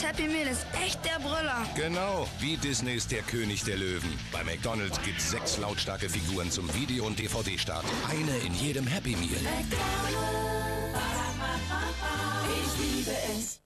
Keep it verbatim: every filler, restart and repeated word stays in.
Das Happy Meal ist echt der Brüller. Genau, wie Disneys Der König der Löwen. Bei McDonald's gibt's sechs lautstarke Figuren zum Video- und D V D-Start. Eine in jedem Happy Meal. McDonald's. Ich liebe es.